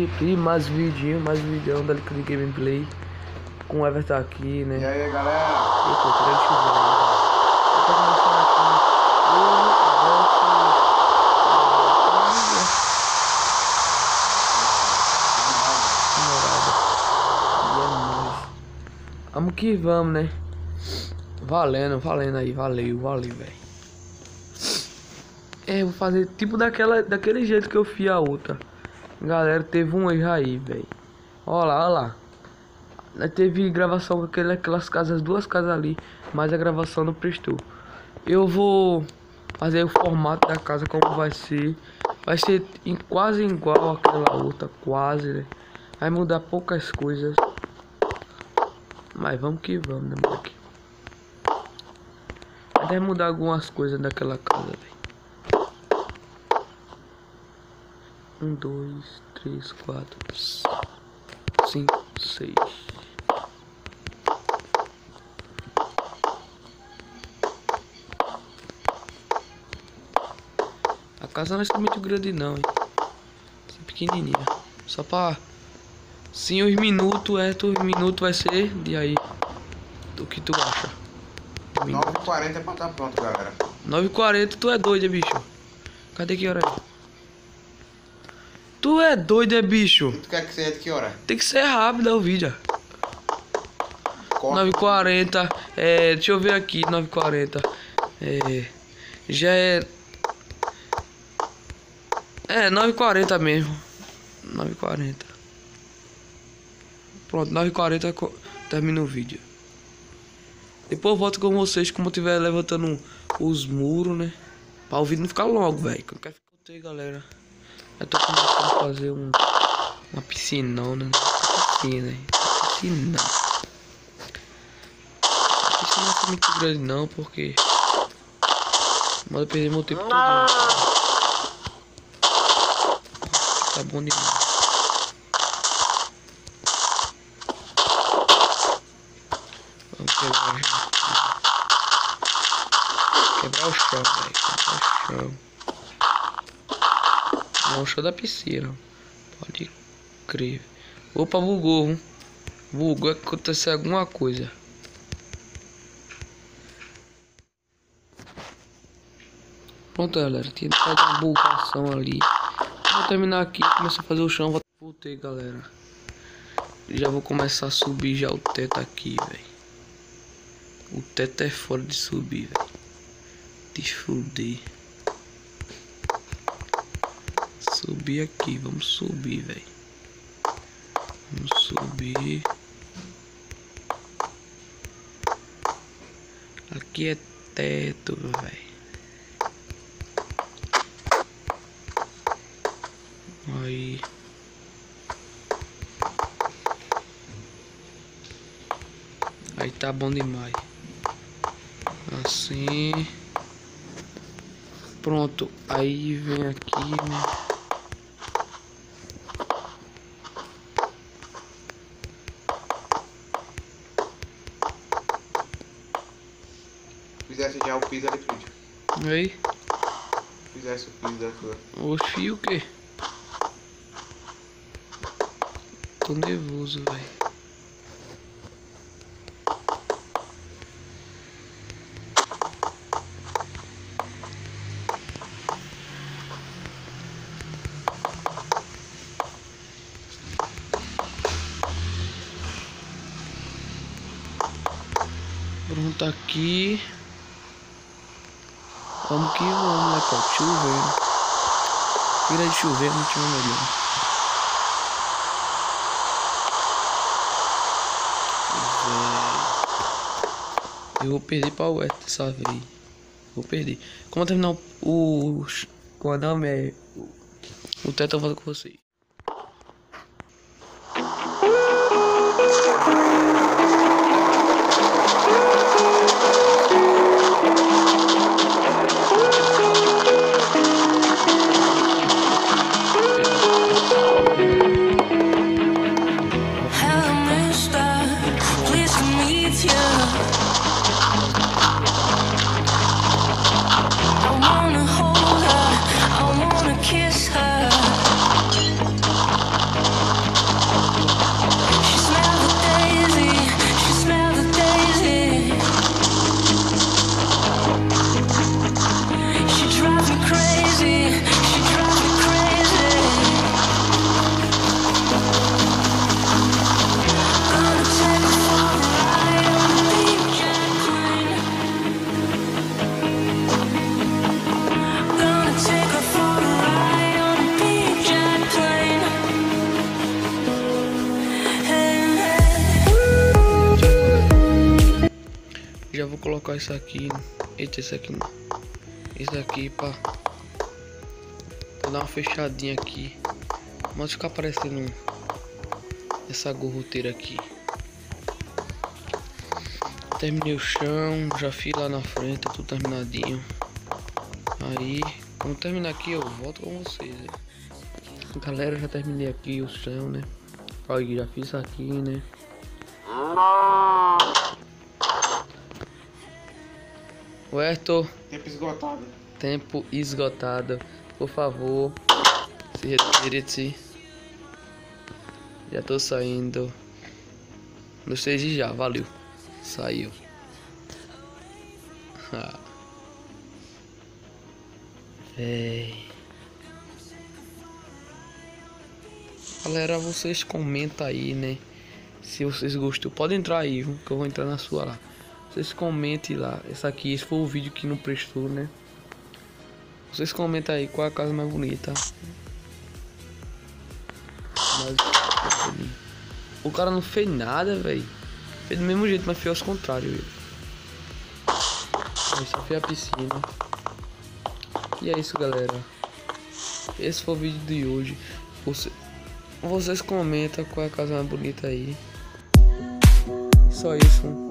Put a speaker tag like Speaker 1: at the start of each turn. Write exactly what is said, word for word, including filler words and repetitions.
Speaker 1: E mais vidinho, mais vidão da Liquid Gameplay. Com o Everton aqui, né?
Speaker 2: E aí, galera?
Speaker 1: Eu tô tirando chuveiro aí, né? Eu tô começando aqui. Eu versus... E é nóis. Vamos que vamos, né? Valendo, valendo aí. Valeu, valeu, velho. É, vou fazer tipo daquela, daquele jeito que eu fiz a outra. Galera, teve um erro aí, velho. Olha lá, olha lá. Teve gravação com aquele, aquelas casas, duas casas ali, mas a gravação não prestou. Eu vou fazer o formato da casa como vai ser. Vai ser em, quase igual àquela outra, quase, né? Vai mudar poucas coisas. Mas vamos que vamos, né, moleque? Vai mudar algumas coisas daquela casa, velho. Um, dois, três, quatro, cinco, seis. A casa não vai ser muito grande não, hein? Vai ser pequenininha. Só pra... Sim, os minutos, é, os minutos vai ser de aí. Do que tu acha?
Speaker 2: nove e quarenta é pra tá pronto, galera.
Speaker 1: nove e quarenta, tu é doido, é, bicho? Cadê que hora é? Tu é doido, é, bicho?
Speaker 2: E tu quer que seja de que hora?
Speaker 1: Tem que ser rápido é o vídeo. nove e quarenta, é, deixa eu ver aqui, nove e quarenta. É, já é... É, nove e quarenta mesmo. nove e quarenta. Pronto, nove e quarenta termina o vídeo. Depois eu volto com vocês como eu estiver levantando os muros, né? Pra o vídeo não ficar longo, velho. Eu quero ficar, galera. Eu tô começando a fazer um, uma piscinona, né? Piscina, né? Piscina. A piscina não é muito grande não, porque... Mas eu perdi meu tempo todo. Tá bom demais. Vamos quebrar, quebrar o chão, velho. Quebrar o chão. Não, o chão da piscina. Pode crer. Opa, bugou. Hein? Bugou, é que aconteceu alguma coisa. Pronto, galera. Tinha que fazer uma bugação ali. Vou terminar aqui, começar a fazer o chão. Voltei, galera. Já vou começar a subir já o teto aqui, velho. O teto é fora de subir, velho. Desfudei. Subir aqui, vamos subir, velho. Vamos subir. Aqui é teto, velho. Aí. Aí tá bom demais. Assim. Pronto. Aí vem aqui, né?
Speaker 2: Fizesse já o piso ali, Felipe.
Speaker 1: Aí.
Speaker 2: Fizesse o piso da tua.
Speaker 1: Oxi, o que? Tô nervoso, velho. Pronto aqui. Vamos que vamos, né, cara? Chovendo. Tira de chover, não tinha melhor. Eu vou perder pra o West dessa vez. Vou perder. Como eu terminar o... o quando é o teto, eu volto com vocês. vou colocar isso aqui. Eita, isso aqui não. Isso aqui pra, pra dar uma fechadinha aqui. Mas ficar aparecendo essa gorroteira aqui. Terminei o chão, já fiz lá na frente, tá tudo terminadinho. Aí, quando terminar aqui eu volto com vocês, né? Galera, já terminei aqui o chão, né? Olha, já fiz isso aqui, né? O Hector,
Speaker 2: Tempo esgotado.
Speaker 1: tempo esgotado. Por favor, se retire-se. Já tô saindo. No seis já, valeu. Saiu. Véi. Galera, vocês comentam aí, né? Se vocês gostou, pode entrar aí, viu? Que eu vou entrar na sua lá. Vocês comentem lá. Esse aqui, esse foi o vídeo que não prestou, né? Vocês comentam aí qual é a casa mais bonita. Mas, o cara não fez nada, velho. Fez do mesmo jeito, mas fez ao contrário, velho. Só fez a piscina. E é isso, galera. Esse foi o vídeo de hoje. Você, vocês comentam qual é a casa mais bonita aí. Só isso.